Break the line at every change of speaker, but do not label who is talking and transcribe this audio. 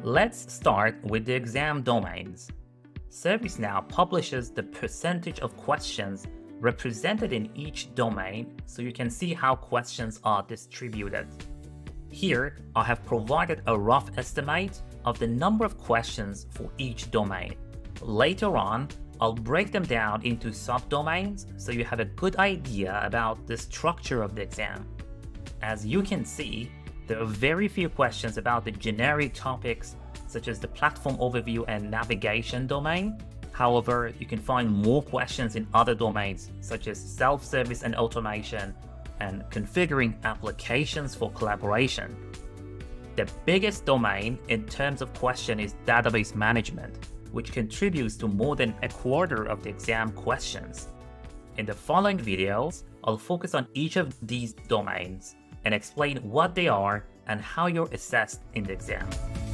Let's start with the exam domains. ServiceNow publishes the percentage of questions represented in each domain so you can see how questions are distributed. Here, I have provided a rough estimate of the number of questions for each domain. Later on, I'll break them down into subdomains so you have a good idea about the structure of the exam. As you can see, there are very few questions about the generic topics such as the platform overview and navigation domain. However, you can find more questions in other domains such as self-service and automation and configuring applications for collaboration. The biggest domain in terms of question is database management, which contributes to more than a quarter of the exam questions. In the following videos, I'll focus on each of these domains and explain what they are and how you're assessed in the exam.